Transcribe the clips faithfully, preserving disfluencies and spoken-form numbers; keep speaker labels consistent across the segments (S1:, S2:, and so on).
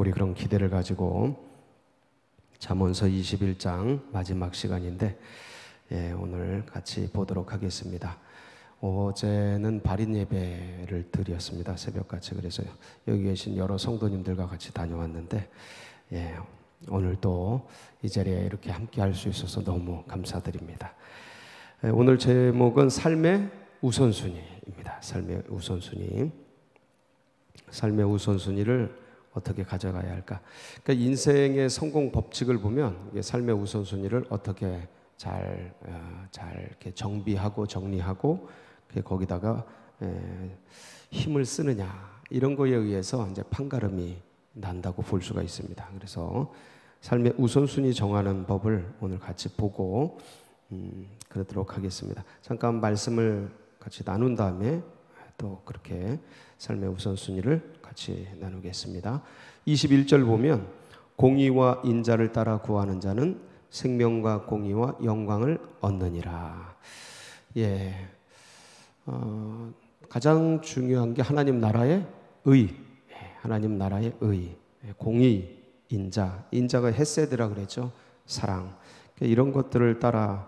S1: 우리 그런 기대를 가지고 잠언서 이십일 장 마지막 시간인데 예, 오늘 같이 보도록 하겠습니다. 어제는 발인 예배를 드렸습니다. 새벽같이. 그래서 여기 계신 여러 성도님들과 같이 다녀왔는데 예, 오늘 또 이 자리에 이렇게 함께 할 수 있어서 너무 감사드립니다. 예, 오늘 제목은 삶의 우선순위입니다. 삶의 우선순위. 삶의 우선순위를 어떻게 가져가야 할까? 그러니까 인생의 성공 법칙을 보면 삶의 우선순위를 어떻게 잘, 어, 잘 이렇게 정비하고 정리하고 거기다가 에, 힘을 쓰느냐 이런 거에 의해서 이제 판가름이 난다고 볼 수가 있습니다. 그래서 삶의 우선순위 정하는 법을 오늘 같이 보고 음, 그러도록 하겠습니다. 잠깐 말씀을 같이 나눈 다음에 또 그렇게 삶의 우선순위를 같이 나누겠습니다. 이십일 절 보면 공의와 인자를 따라 구하는 자는 생명과 공의와 영광을 얻느니라. 예, 어, 가장 중요한 게 하나님 나라의 의, 예, 하나님 나라의 의, 예, 공의, 인자, 인자가 헤세드라 그랬죠. 사랑. 이런 것들을 따라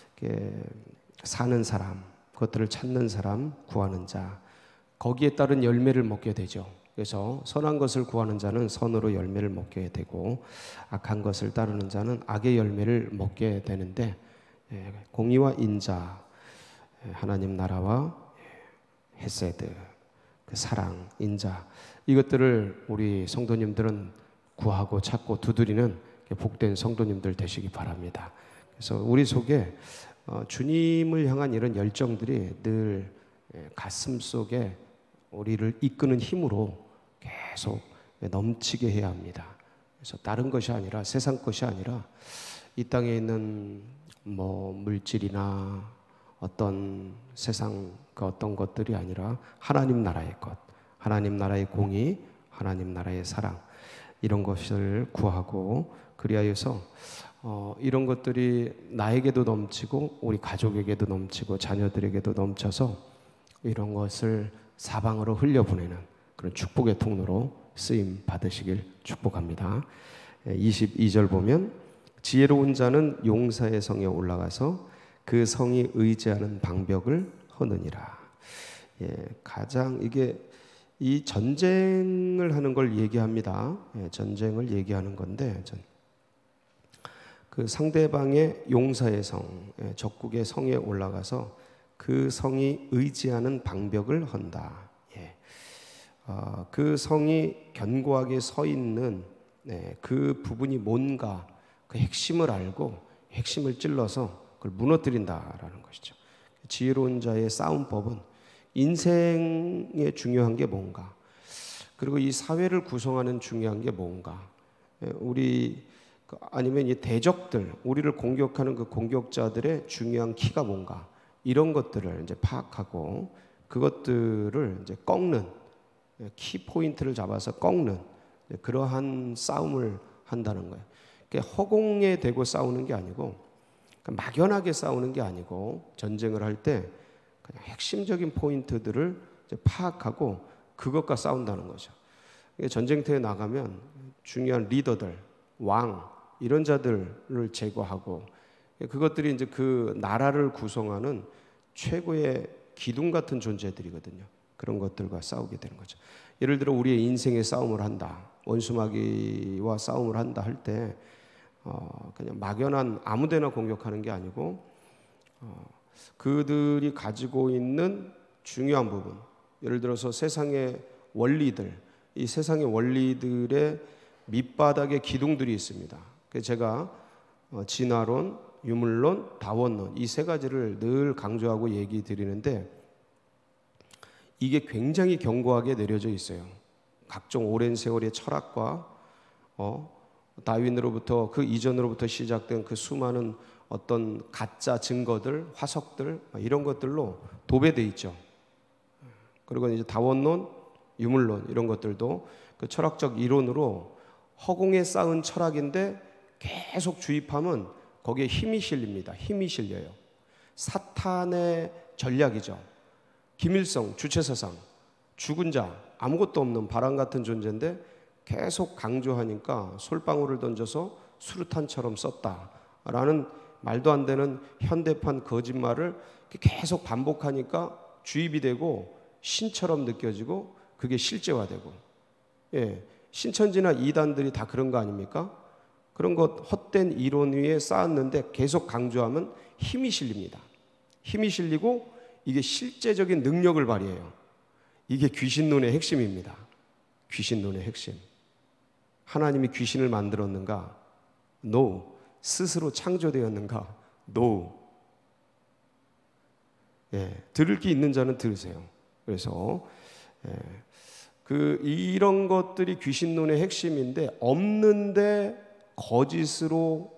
S1: 사는 사람, 그것들을 찾는 사람, 구하는 자, 거기에 따른 열매를 먹게 되죠. 그래서 선한 것을 구하는 자는 선으로 열매를 먹게 되고 악한 것을 따르는 자는 악의 열매를 먹게 되는데 공의와 인자, 하나님 나라와 헤세드, 그 사랑, 인자, 이것들을 우리 성도님들은 구하고 찾고 두드리는 복된 성도님들 되시기 바랍니다. 그래서 우리 속에 주님을 향한 이런 열정들이 늘 가슴 속에 우리를 이끄는 힘으로 계속 넘치게 해야 합니다. 그래서 다른 것이 아니라, 세상 것이 아니라 이 땅에 있는 뭐 물질이나 어떤 세상 그 어떤 것들이 아니라 하나님 나라의 것, 하나님 나라의 공의, 하나님 나라의 사랑, 이런 것을 구하고 그리하여서 어, 이런 것들이 나에게도 넘치고 우리 가족에게도 넘치고 자녀들에게도 넘쳐서 이런 것을 사방으로 흘려보내는 그런 축복의 통로로 쓰임 받으시길 축복합니다. 이십이 절 보면 지혜로운 자는 용사의 성에 올라가서 그 성이 의지하는 방벽을 허느니라. 예, 가장 이게 이 전쟁을 하는 걸 얘기합니다. 예, 전쟁을 얘기하는 건데 전, 그 상대방의 용사의 성, 예, 적국의 성에 올라가서 그 성이 의지하는 방벽을 헌다. 예. 어, 그 성이 견고하게 서 있는 네, 그 부분이 뭔가 그 핵심을 알고 핵심을 찔러서 그걸 무너뜨린다라는 것이죠. 지혜로운 자의 싸움법은 인생에 중요한 게 뭔가, 그리고 이 사회를 구성하는 중요한 게 뭔가, 우리 아니면 이 대적들, 우리를 공격하는 그 공격자들의 중요한 키가 뭔가, 이런 것들을 이제 파악하고 그것들을 이제 꺾는, 키 포인트를 잡아서 꺾는 그러한 싸움을 한다는 거예요. 그러니까 허공에 대고 싸우는 게 아니고 막연하게 싸우는 게 아니고 전쟁을 할 때 그냥 핵심적인 포인트들을 이제 파악하고 그것과 싸운다는 거죠. 전쟁터에 나가면 중요한 리더들, 왕 이런 자들을 제거하고 그것들이 이제 그 나라를 구성하는 최고의 기둥 같은 존재들이거든요. 그런 것들과 싸우게 되는 거죠. 예를 들어 우리의 인생의 싸움을 한다, 원수마귀와 싸움을 한다 할 때 어, 그냥 막연한 아무데나 공격하는 게 아니고 어, 그들이 가지고 있는 중요한 부분, 예를 들어서 세상의 원리들, 이 세상의 원리들의 밑바닥에 기둥들이 있습니다. 그래서 제가 어, 진화론, 유물론, 다원론 이 세 가지를 늘 강조하고 얘기 드리는데 이게 굉장히 견고하게 내려져 있어요. 각종 오랜 세월의 철학과 어, 다윈으로부터 그 이전으로부터 시작된 그 수많은 어떤 가짜 증거들, 화석들 이런 것들로 도배돼 있죠. 그리고 이제 다원론, 유물론 이런 것들도 그 철학적 이론으로 허공에 쌓은 철학인데 계속 주입하면 거기에 힘이 실립니다. 힘이 실려요. 사탄의 전략이죠. 김일성, 주체사상, 죽은 자, 아무것도 없는 바람 같은 존재인데 계속 강조하니까 솔방울을 던져서 수류탄처럼 썼다라는 말도 안 되는 현대판 거짓말을 계속 반복하니까 주입이 되고 신처럼 느껴지고 그게 실제화되고, 예, 신천지나 이단들이 다 그런 거 아닙니까? 그런 것 헛된 이론 위에 쌓았는데 계속 강조하면 힘이 실립니다. 힘이 실리고 이게 실제적인 능력을 발휘해요. 이게 귀신론의 핵심입니다. 귀신론의 핵심. 하나님이 귀신을 만들었는가? No. 스스로 창조되었는가? No. 예, 들을 게 있는 자는 들으세요. 그래서 예, 그 이런 것들이 귀신론의 핵심인데, 없는데 거짓으로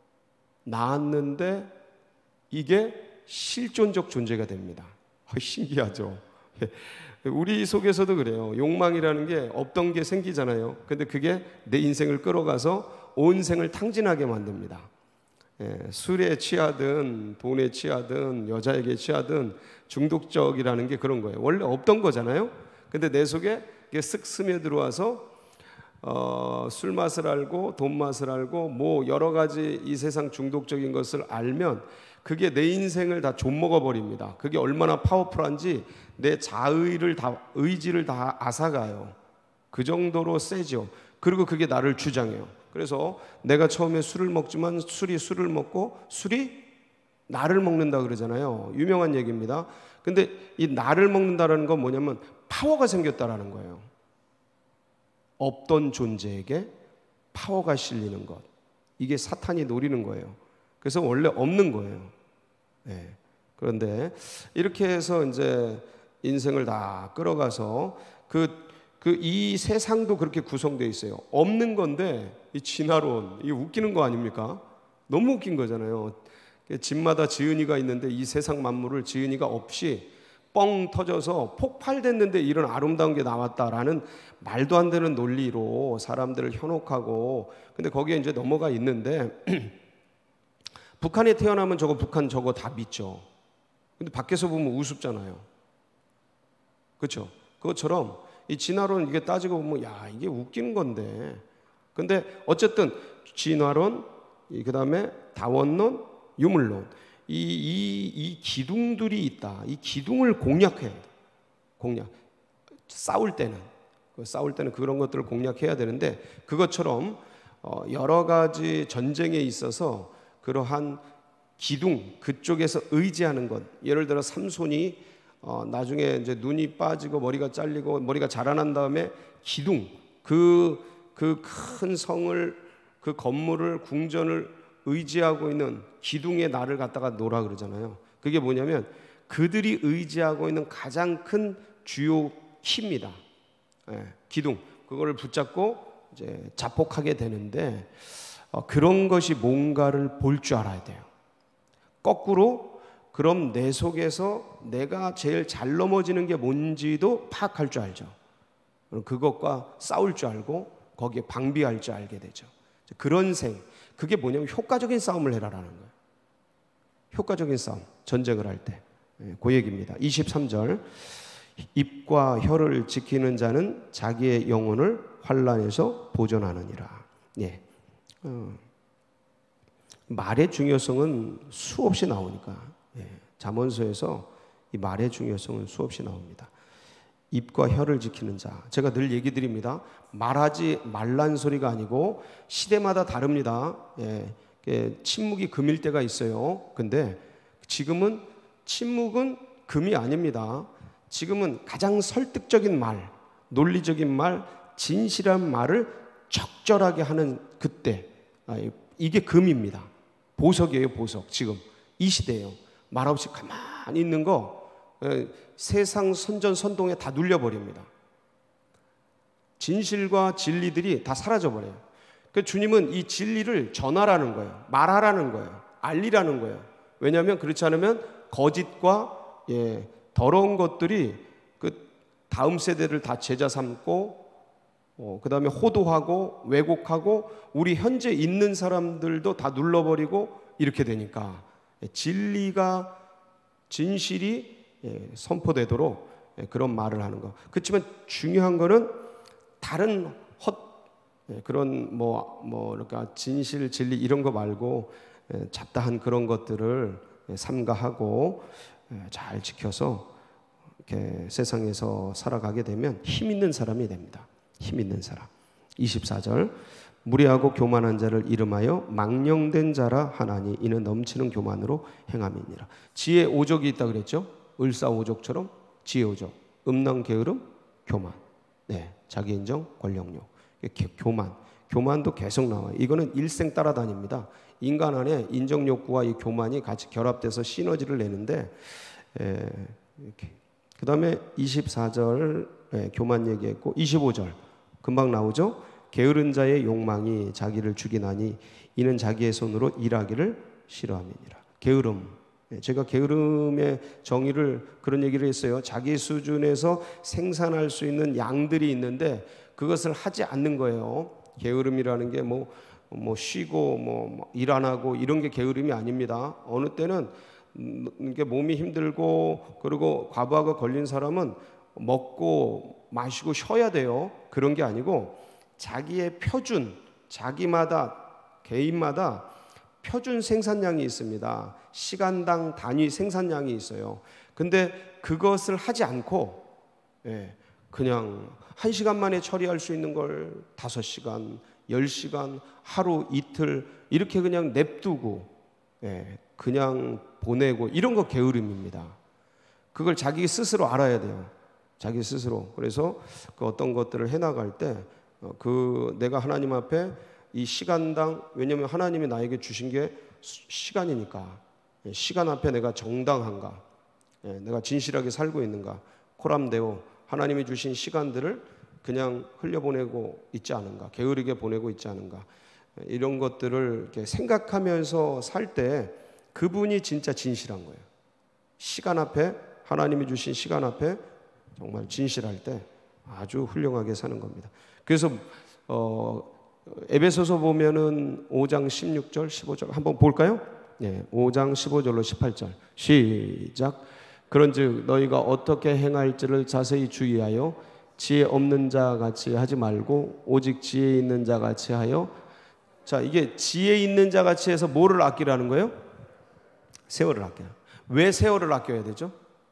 S1: 나왔는데 이게 실존적 존재가 됩니다. 신기하죠? 우리 속에서도 그래요. 욕망이라는 게 없던 게 생기잖아요. 근데 그게 내 인생을 끌어가서 온 생을 탕진하게 만듭니다. 예, 술에 취하든 돈에 취하든 여자에게 취하든 중독적이라는 게 그런 거예요. 원래 없던 거잖아요. 근데 내 속에 이게 쓱 스며들어와서 어, 술 맛을 알고 돈 맛을 알고 뭐 여러 가지 이 세상 중독적인 것을 알면 그게 내 인생을 다 좀먹어 버립니다. 그게 얼마나 파워풀한지 내 자의를 다, 의지를 다 앗아가요. 그 정도로 세죠. 그리고 그게 나를 주장해요. 그래서 내가 처음에 술을 먹지만 술이 술을 먹고 술이 나를 먹는다 그러잖아요. 유명한 얘기입니다. 근데 이 나를 먹는다라는 건 뭐냐면 파워가 생겼다라는 거예요. 없던 존재에게 파워가 실리는 것. 이게 사탄이 노리는 거예요. 그래서 원래 없는 거예요. 네. 그런데 이렇게 해서 이제 인생을 다 끌어가서 그 그 이 세상도 그렇게 구성되어 있어요. 없는 건데 이 진화론, 이게 웃기는 거 아닙니까? 너무 웃긴 거잖아요. 집마다 지은이가 있는데 이 세상 만물을 지은이가 없이 뻥 터져서 폭발됐는데 이런 아름다운 게 나왔다라는 말도 안 되는 논리로 사람들을 현혹하고, 근데 거기에 이제 넘어가 있는데 북한에 태어나면 저거 북한 저거 다 믿죠. 근데 밖에서 보면 우습잖아요. 그렇죠? 그것처럼 이 진화론 이게 따지고 보면 야 이게 웃기는 건데, 근데 어쨌든 진화론, 그 다음에 다원론, 유물론, 이, 이, 이 기둥들이 있다. 이 기둥을 공략해야 돼. 공략. 싸울 때는 싸울 때는 그런 것들을 공략해야 되는데, 그것처럼 여러 가지 전쟁에 있어서 그러한 기둥, 그쪽에서 의지하는 것. 예를 들어 삼손이 어, 나중에 이제 눈이 빠지고 머리가 잘리고 머리가 자라난 다음에 기둥, 그 그 큰 성을, 그 건물을, 궁전을 의지하고 있는 기둥의 나를 갖다가 놓으라 그러잖아요. 그게 뭐냐면 그들이 의지하고 있는 가장 큰 주요 힘이다. 예, 기둥. 그거를 붙잡고 이제 자폭하게 되는데, 어, 그런 것이 뭔가를 볼 줄 알아야 돼요. 거꾸로 그럼 내 속에서 내가 제일 잘 넘어지는 게 뭔지도 파악할 줄 알죠. 그것과 싸울 줄 알고 거기에 방비할 줄 알게 되죠. 그런 생, 그게 뭐냐면 효과적인 싸움을 해라라는 거예요. 효과적인 싸움, 전쟁을 할 때. 그 얘기입니다. 이십삼 절, 입과 혀를 지키는 자는 자기의 영혼을 환난에서 보존하느니라. 예. 어. 말의 중요성은 수없이 나오니까. 예, 잠언서에서 이 말의 중요성은 수없이 나옵니다. 입과 혀를 지키는 자, 제가 늘 얘기 드립니다. 말하지 말란 소리가 아니고 시대마다 다릅니다. 예, 예, 침묵이 금일 때가 있어요. 근데 지금은 침묵은 금이 아닙니다. 지금은 가장 설득적인 말, 논리적인 말, 진실한 말을 적절하게 하는 그때, 아, 이게 금입니다. 보석이에요, 보석. 지금 이 시대예요. 말없이 가만히 있는 거 세상 선전선동에 다 눌려버립니다. 진실과 진리들이 다 사라져버려요. 그러니까 주님은 이 진리를 전하라는 거예요. 말하라는 거예요. 알리라는 거예요. 왜냐하면 그렇지 않으면 거짓과 예, 더러운 것들이 그 다음 세대를 다 제자 삼고, 어, 그 다음에 호도하고 왜곡하고 우리 현재 있는 사람들도 다 눌러버리고 이렇게 되니까 진리가, 진실이 선포되도록 그런 말을 하는 거. 그렇지만 중요한 거는 다른 헛 그런 뭐, 뭐, 그러니까 진실, 진리 이런 거 말고 잡다한 그런 것들을 삼가하고 잘 지켜서 이렇게 세상에서 살아가게 되면 힘 있는 사람이 됩니다. 힘 있는 사람. 이십사 절 무리하고 교만한 자를 이름하여 망령된 자라 하나니 이는 넘치는 교만으로 행함이니라. 지혜 오족이 있다 그랬죠? 을사오족처럼 지혜 오족, 음란 게으름, 교만, 네, 자기 인정, 권력욕, 교만, 교만도 계속 나와요. 이거는 일생 따라다닙니다. 인간 안에 인정 욕구와 이 교만이 같이 결합돼서 시너지를 내는데, 에, 이렇게. 그 다음에 이십사 절 에, 교만 얘기했고, 이십오 절 금방 나오죠. 게으른 자의 욕망이 자기를 죽이나니 이는 자기의 손으로 일하기를 싫어함이니라. 게으름, 제가 게으름의 정의를 그런 얘기를 했어요. 자기 수준에서 생산할 수 있는 양들이 있는데 그것을 하지 않는 거예요. 게으름이라는 게 뭐 뭐 쉬고 뭐 일 안 하고 이런 게 게으름이 아닙니다. 어느 때는 이게 몸이 힘들고 그리고 과부하가 걸린 사람은 먹고 마시고 쉬어야 돼요. 그런 게 아니고 자기의 표준, 자기마다 개인마다 표준 생산량이 있습니다. 시간당 단위 생산량이 있어요. 근데 그것을 하지 않고 그냥 한 시간 만에 처리할 수 있는 걸 다섯 시간, 열 시간, 하루, 이틀 이렇게 그냥 냅두고 그냥 보내고 이런 거 게으름입니다. 그걸 자기 스스로 알아야 돼요. 자기 스스로. 그래서 그 어떤 것들을 해나갈 때 그 내가 하나님 앞에 이 시간당, 왜냐하면 하나님이 나에게 주신 게 시간이니까 시간 앞에 내가 정당한가, 내가 진실하게 살고 있는가, 코람데오 하나님이 주신 시간들을 그냥 흘려보내고 있지 않은가, 게으르게 보내고 있지 않은가, 이런 것들을 이렇게 생각하면서 살 때 그분이 진짜 진실한 거예요. 시간 앞에, 하나님이 주신 시간 앞에 정말 진실할 때 아주 훌륭하게 사는 겁니다. 그래서 어, 에베소서 보면은 오 장 십육 절, 십오 절 한번 볼까요? 네, 오 장 십오 절로 십팔 절 시작. 그런즉 너희가 어떻게 행할지를 자세히 주의하여 지혜 없는 자 같이 하지 말고 오직 지혜 있는 자 같이 하여. 자, 이게 지혜 있는 자 같이 해서 뭐를 아끼라는 거예요? 세월을 아껴요. 왜 세월을 아껴야 되죠?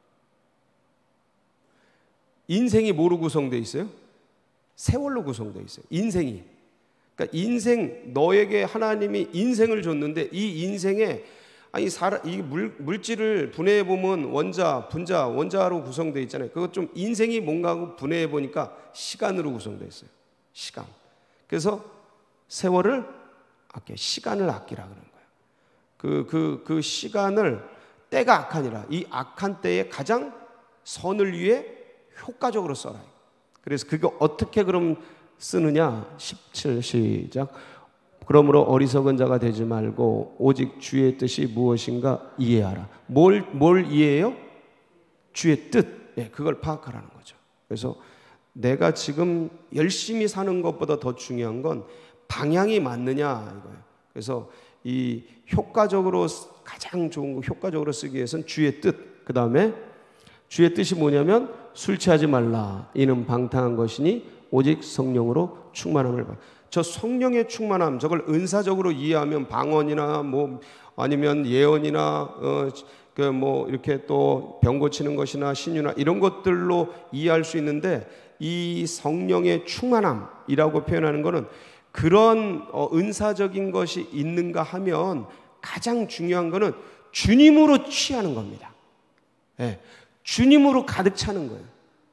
S1: 인생이 뭐로 구성되어 있어요? 세월로 구성되어 있어요. 인생이. 그러니까 인생, 너에게 하나님이 인생을 줬는데 이 인생에 아니 사람, 이 물, 물질을 분해해 보면 원자, 분자, 원자로 구성되어 있잖아요. 그것 좀 인생이 뭔가 하고 분해해 보니까 시간으로 구성되어 있어요. 시간. 그래서 세월을 아껴, 시간을 아끼라 그런 거예요. 그, 그, 그 시간을 때가 악하니라. 이 악한 때에 가장 선을 위해 효과적으로 써라. 그래서 그거 어떻게 그럼 쓰느냐? 십칠 시작. 그러므로 어리석은 자가 되지 말고 오직 주의 뜻이 무엇인가 이해하라. 뭘, 뭘 이해해요? 주의 뜻. 네, 그걸 파악하라는 거죠. 그래서 내가 지금 열심히 사는 것보다 더 중요한 건 방향이 맞느냐 이거예요. 그래서 이 효과적으로 가장 좋은 거 효과적으로 쓰기 위해서는 주의 뜻. 그 다음에 주의 뜻이 뭐냐면 술 취하지 말라. 이는 방탕한 것이니 오직 성령으로 충만함을 받. 저 성령의 충만함, 저걸 은사적으로 이해하면 방언이나 뭐 아니면 예언이나 어, 그 뭐 이렇게 또 병 고치는 것이나 신유나 이런 것들로 이해할 수 있는데 이 성령의 충만함이라고 표현하는 것은 그런 어, 은사적인 것이 있는가 하면 가장 중요한 것은 주님으로 취하는 겁니다. 네. 주님으로 가득 차는 거예요.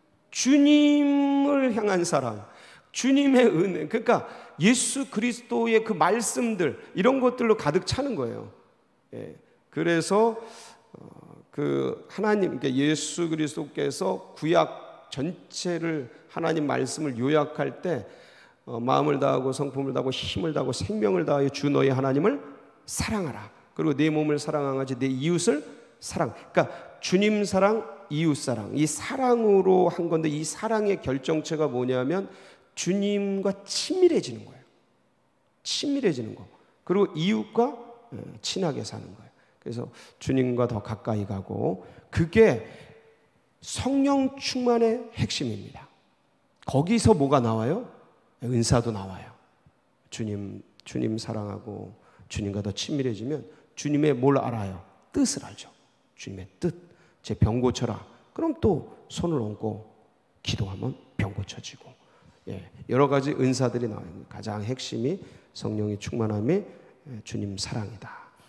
S1: 주님을 향한 사랑, 주님의 은혜, 그러니까 예수 그리스도의 그 말씀들 이런 것들로 가득 차는 거예요. 예, 그래서 어, 그 하나님, 그러니까 예수 그리스도께서 구약 전체를 하나님 말씀을 요약할 때 어, 마음을 다하고 성품을 다하고 힘을 다하고 생명을 다하여 주 너희 하나님을 사랑하라. 그리고 내 몸을 사랑하지 내 이웃을 사랑. 그러니까 주님 사랑, 이웃 사랑, 이 사랑으로 한 건데 이 사랑의 결정체가 뭐냐면 주님과 친밀해지는 거예요. 친밀해지는 거. 그리고 이웃과 친하게 사는 거예요. 그래서 주님과 더 가까이 가고 그게 성령 충만의 핵심입니다. 거기서 뭐가 나와요? 은사도 나와요. 주님, 주님 사랑하고 주님과 더 친밀해지면 주님의 뭘 알아요? 뜻을 알죠. 주님의 뜻. 제 병 고쳐라. 그럼 또 손을 얹고 기도하면 병 고쳐지고. 예, 여러 가지 은사들이 나와요. 가장 핵심이 성령의 충만함이 주님 사랑이다.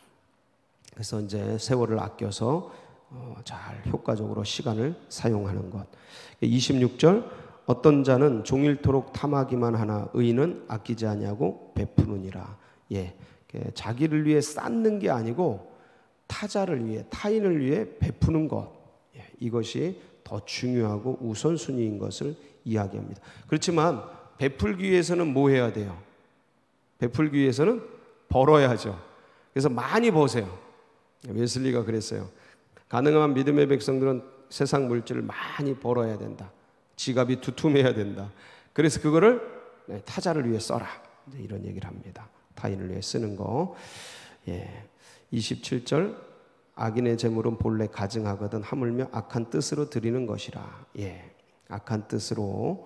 S1: 그래서 이제 세월을 아껴서 어, 잘 효과적으로 시간을 사용하는 것. 이십육 절 어떤 자는 종일토록 탐하기만 하나 의인은 아끼지 아니하고 베푸느니라. 예, 자기를 위해 쌓는 게 아니고 타자를 위해, 타인을 위해 베푸는 것. 예, 이것이 더 중요하고 우선순위인 것을 이야기합니다. 그렇지만 베풀기 위해서는 뭐 해야 돼요? 베풀기 위해서는 벌어야죠. 그래서 많이 버세요. 웨슬리가 그랬어요. 가능한 믿음의 백성들은 세상 물질을 많이 벌어야 된다. 지갑이 두툼해야 된다. 그래서 그거를 타자를 위해 써라. 이런 얘기를 합니다. 타인을 위해 쓰는 거. 예. 이십칠 절 악인의 재물은 본래 가증하거든 하물며 악한 뜻으로 드리는 것이라. 예. 악한 뜻으로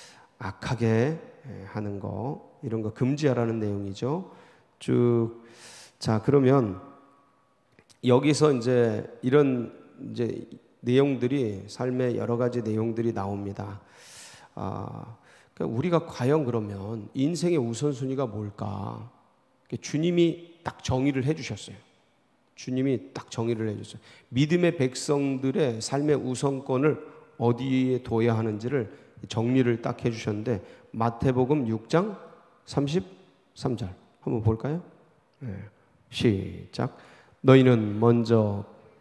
S1: 악하게 하는 거, 이런 거 금지하라는 내용이죠. 쭉. 자, 그러면 여기서 이제 이런 이제 내용들이, 삶의 여러 가지 내용들이 나옵니다. 아, 그러니까 우리가 과연 그러면 인생의 우선순위가 뭘까? 주님이 딱 정의를 해주셨어요. 주님이 딱 정의를 해주셨어요. 믿음의 백성들의 삶의 우선권을 어디에 둬야 하는지를 정리를 딱 해주셨는데, 마태복음 육 장 삼십삼 절 한번 볼까요? 네. 시작. 너희는 먼저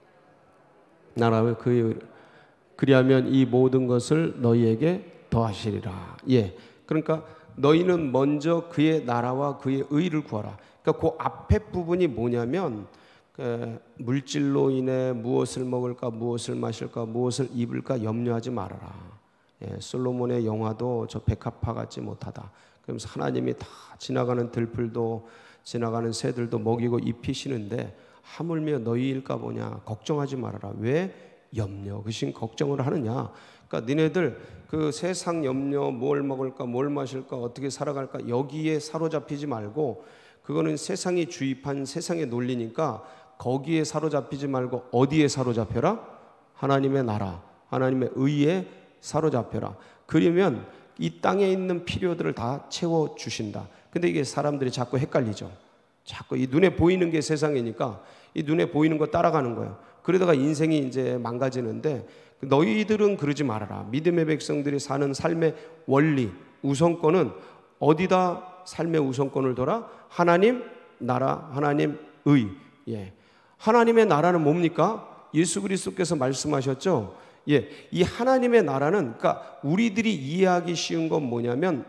S1: 나라와 그의 그리하면 이 모든 것을 너희에게 더하시리라. 예, 그러니까 너희는 먼저 그의 나라와 그의 의를 구하라. 그러니까 그 앞에 부분이 뭐냐면, 그 물질로 인해 무엇을 먹을까, 무엇을 마실까, 무엇을 입을까 염려하지 말아라. 예, 솔로몬의 영화도 저 백합화 같지 못하다. 그러면서 하나님이 다 지나가는 들풀도 지나가는 새들도 먹이고 입히시는데 하물며 너희일까 보냐. 걱정하지 말아라. 왜 염려, 그신 걱정을 하느냐. 그러니까 니네들 그 세상 염려, 뭘 먹을까, 뭘 마실까, 어떻게 살아갈까, 여기에 사로잡히지 말고, 그거는 세상이 주입한 세상의 논리니까 거기에 사로잡히지 말고 어디에 사로잡혀라? 하나님의 나라, 하나님의 의에 사로잡혀라. 그러면 이 땅에 있는 필요들을 다 채워주신다. 근데 이게 사람들이 자꾸 헷갈리죠. 자꾸 이 눈에 보이는 게 세상이니까 이 눈에 보이는 거 따라가는 거예요. 그러다가 인생이 이제 망가지는데, 너희들은 그러지 말아라. 믿음의 백성들이 사는 삶의 원리, 우선권은 어디다 삶의 우선권을 둬라? 하나님 나라, 하나님 의. 예. 하나님의 나라는 뭡니까? 예수 그리스도께서 말씀하셨죠. 예. 이 하나님의 나라는, 그러니까 우리들이 이해하기 쉬운 건 뭐냐면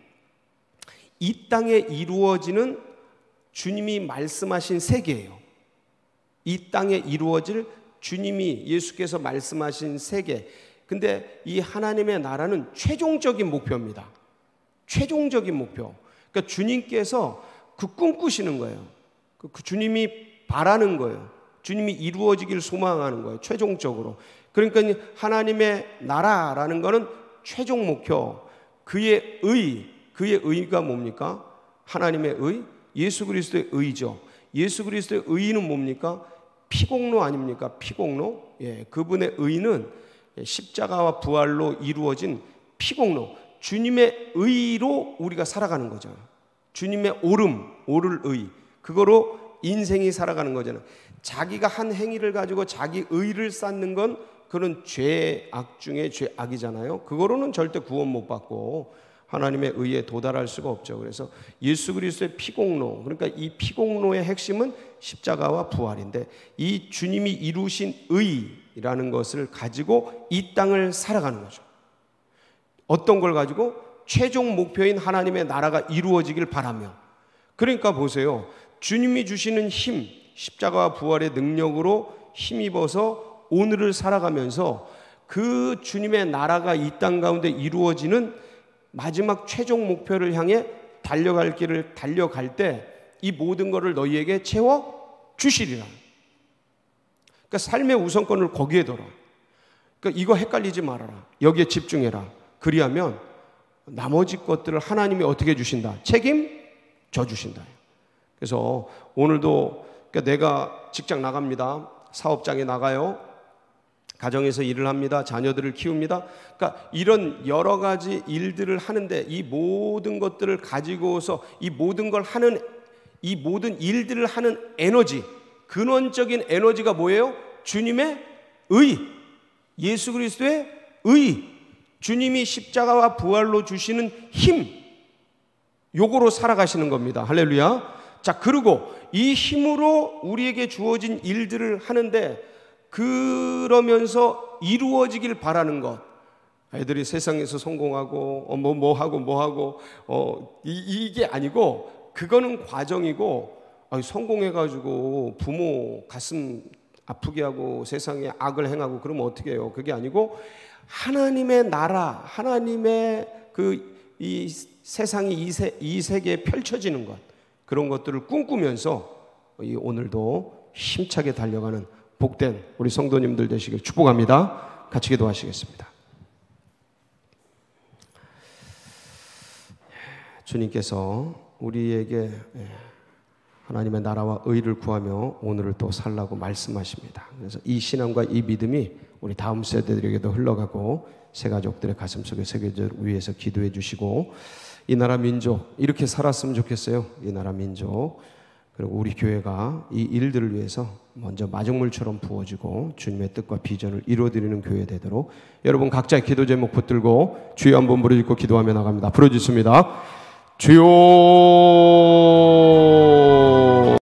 S1: 이 땅에 이루어지는 주님이 말씀하신 세계예요. 이 땅에 이루어질 주님이, 예수께서 말씀하신 세계. 근데 이 하나님의 나라는 최종적인 목표입니다. 최종적인 목표. 그러니까 주님께서 그 꿈꾸시는 거예요. 그 주님이 바라는 거예요. 주님이 이루어지길 소망하는 거예요. 최종적으로. 그러니까 하나님의 나라라는 거는 최종 목표. 그의 의, 그의 의가 뭡니까? 하나님의 의, 예수 그리스도의 의죠. 예수 그리스도의 의는 뭡니까? 피공로 아닙니까? 피공로. 예, 그분의 의는 십자가와 부활로 이루어진 피공로. 주님의 의로 우리가 살아가는 거죠. 주님의 오름, 오를 의. 그거로 인생이 살아가는 거잖아요. 자기가 한 행위를 가지고 자기 의를 쌓는 건 그런 죄악 중에 죄악이잖아요. 그거로는 절대 구원 못 받고 하나님의 의에 도달할 수가 없죠. 그래서 예수 그리스도의 피공로, 그러니까 이 피공로의 핵심은 십자가와 부활인데, 이 주님이 이루신 의라는 것을 가지고 이 땅을 살아가는 거죠. 어떤 걸 가지고? 최종 목표인 하나님의 나라가 이루어지길 바라며. 그러니까 보세요. 주님이 주시는 힘, 십자가와 부활의 능력으로 힘입어서 오늘을 살아가면서 그 주님의 나라가 이 땅 가운데 이루어지는 마지막 최종 목표를 향해 달려갈 길을 달려갈 때 이 모든 것을 너희에게 채워 주시리라. 그러니까 삶의 우선권을 거기에 둬라. 그러니까 이거 헷갈리지 말아라. 여기에 집중해라. 그리하면 나머지 것들을 하나님이 어떻게 주신다? 책임 줘주신다. 그래서 오늘도 그러니까 내가 직장 나갑니다. 사업장에 나가요. 가정에서 일을 합니다. 자녀들을 키웁니다. 그러니까 이런 여러 가지 일들을 하는데 이 모든 것들을 가지고서 이 모든 걸 하는 이 모든 일들을 하는 에너지, 근원적인 에너지가 뭐예요? 주님의 의, 예수 그리스도의 의, 주님이 십자가와 부활로 주시는 힘, 요거로 살아가시는 겁니다. 할렐루야. 자, 그리고 이 힘으로 우리에게 주어진 일들을 하는데 그러면서 이루어지길 바라는 것. 애들이 세상에서 성공하고 어, 뭐, 뭐 하고 뭐 하고 어, 이, 이게 아니고 그거는 과정이고, 아니, 성공해가지고 부모 가슴 아프게 하고 세상에 악을 행하고 그러면 어떻게 해요? 그게 아니고 하나님의 나라, 하나님의 그 이 세상이 이, 세, 이 세계에 펼쳐지는 것, 그런 것들을 꿈꾸면서 이 오늘도 힘차게 달려가는 복된 우리 성도님들 되시길 축복합니다. 같이 기도하시겠습니다. 주님께서 우리에게 하나님의 나라와 의를 구하며 오늘을 또 살라고 말씀하십니다. 그래서 이 신앙과 이 믿음이 우리 다음 세대들에게도 흘러가고 새 가족들의 가슴속에 새겨져 위해서 기도해 주시고, 이 나라 민족 이렇게 살았으면 좋겠어요. 이 나라 민족, 그리고 우리 교회가 이 일들을 위해서 먼저 마중물처럼 부어지고 주님의 뜻과 비전을 이루어드리는 교회 되도록 여러분 각자의 기도 제목 붙들고 주여 한번 부르짖고 기도하며 나갑니다. 부르짖습니다. 주여